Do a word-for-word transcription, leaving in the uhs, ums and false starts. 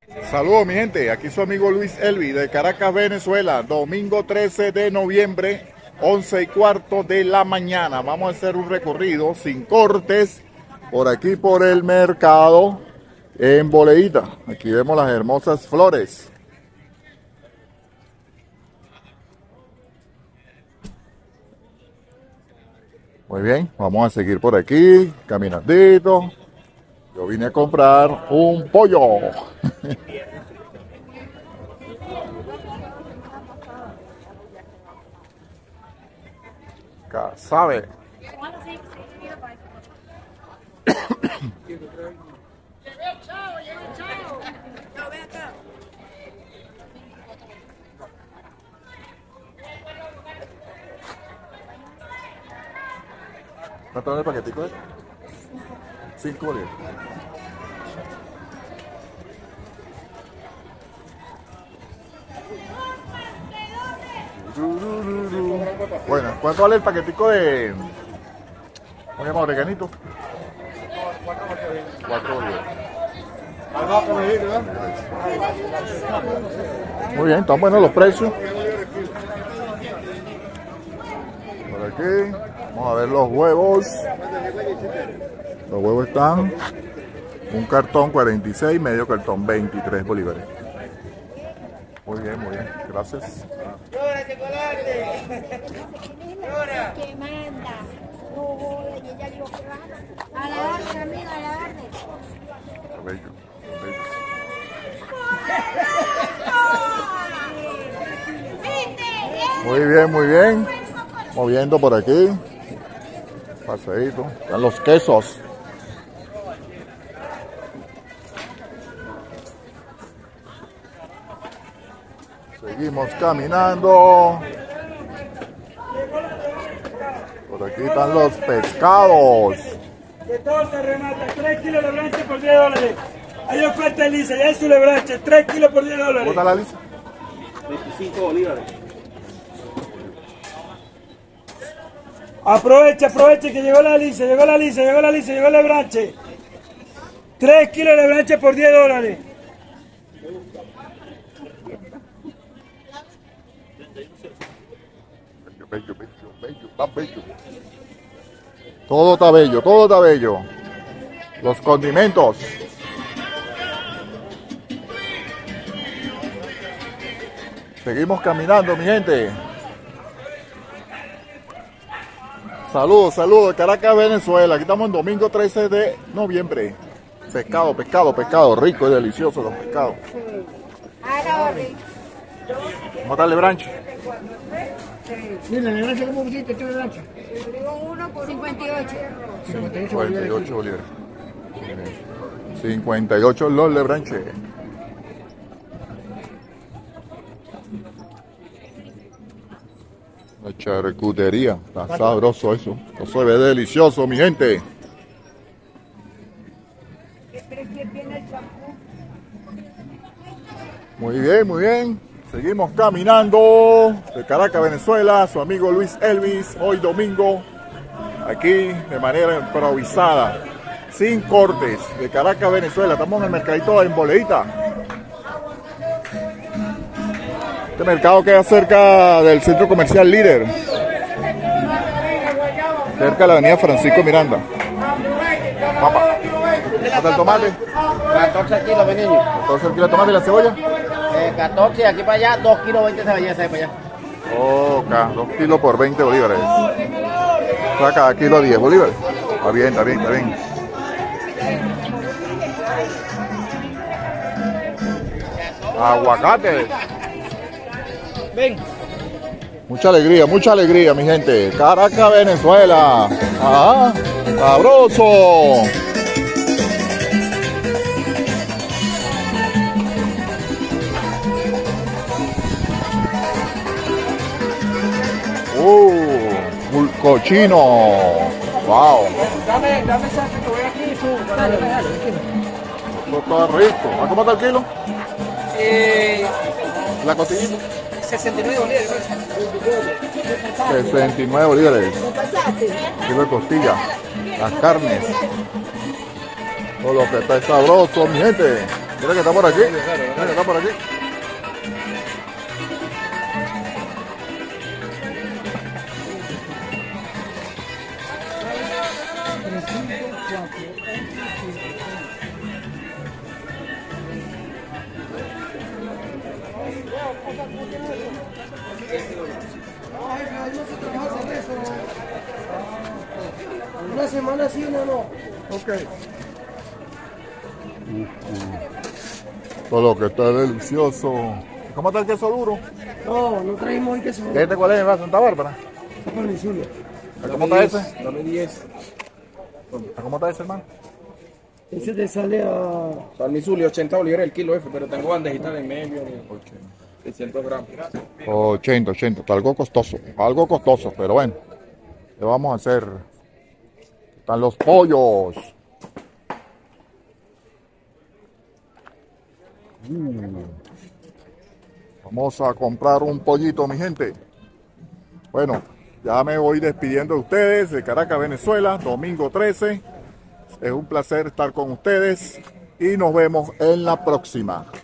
Saludos mi gente, aquí su amigo Luis Elvi de Caracas, Venezuela. Domingo trece de noviembre, once y cuarto de la mañana. Vamos a hacer un recorrido sin cortes por aquí por el mercado en Boleíta. Aquí vemos las hermosas flores. Muy bien, vamos a seguir por aquí, caminandito. Yo vine a comprar un pollo. Sabe. ¿Cuánto vale el paquetico? Cinco bolívares. Bueno, ¿cuánto vale el paquetico de... ¿cómo se llama? Oreganito. Cuatro bolívares. Muy bien, están buenos los precios. Por aquí, vamos a ver los huevos. Los huevos están un cartón cuarenta y seis, medio cartón veintitrés bolívares. Muy bien, muy bien, gracias. ¡Llora, chocolate! ¡Llora! ¿Qué manda? No, y ella dijo que va a la orden, amiga, a la orden. Bello, bello. Muy bien, muy bien. Moviendo por aquí. Paseíto. Están los quesos. Seguimos caminando. Por aquí están los pescados. De todo se remata, tres kilos de lebranche por diez dólares. Hay oferta lisa, ya es su lebranche, tres kilos por diez dólares. ¿Cómo está la lista? veinticinco bolívares. Aproveche, aproveche que llegó la lisa, llegó la lisa, llegó la lisa, llegó el lebranche. tres kilos de lebranche por diez dólares. Bello, bello, bello, está bello. Todo está bello, todo está bello. Los condimentos. Seguimos caminando, mi gente. Saludos, saludos de Caracas, Venezuela. Aquí estamos en domingo trece de noviembre. Pescado, pescado, pescado. Rico y delicioso los pescados. A la orden. ¿Cómo está el lebranche? Mira, ¿le vas a cómo pusiste tú de lancha? Digo uno por cincuenta y ocho. cincuenta y ocho cuarenta y ocho bolívares. cincuenta y ocho los lebranche. La charcutería. Está sabroso eso. Eso se ve delicioso, mi gente. Muy bien, muy bien. Seguimos caminando de Caracas, Venezuela. Su amigo Luis Elvis. Hoy domingo. Aquí de manera improvisada. Sin cortes. De Caracas, Venezuela. Estamos en el mercadito en Boleíta. Este mercado queda cerca del centro comercial Líder. Cerca de la avenida Francisco Miranda. Papa. ¿Cuánto el tomate? catorce kilos, mi niño. ¿catorce el kilo de tomate y la cebolla? Eh, catorce, aquí para allá, dos kilos veinte de belleza, para allá. Ok, dos kilos por veinte bolívares. O sea, cada kilo diez bolívares. Está bien, está bien, está bien. Aguacate. Ven. Mucha alegría, mucha alegría, mi gente. Caracas, Venezuela. Ajá, sabroso. Uh, un cochino. Wow. Dame, dame esa que voy aquí y subo. Dale, dale, Esto está rico. ¿A cómo está el kilo? Eh, La costillita. sesenta y nueve bolívares. sesenta y nueve bolívares. Kilo de costilla. Las carnes. Todo lo que está sabroso, mi gente. Mira que está por aquí. Mira que está por aquí. Una semana sí, no, no. Ok. Todo lo que está delicioso. ¿Cómo está el queso duro? No, no traímos el queso. ¿Este cuál es? ¿Va a Santa Bárbara? Con el Zulia. ¿Cómo está ese? Dame diez. ¿Cómo está ese, hermano? Ese te sale a... San Misuli, ochenta bolívares el kilo F, pero tengo bandejita de medio de seiscientos gramos. ochenta, ochenta. Está algo costoso. Algo costoso, pero bueno. ¿Qué vamos a hacer? Están los pollos. Uh. Vamos a comprar un pollito, mi gente. Bueno, ya me voy despidiendo de ustedes de Caracas, Venezuela, domingo trece. Es un placer estar con ustedes y nos vemos en la próxima.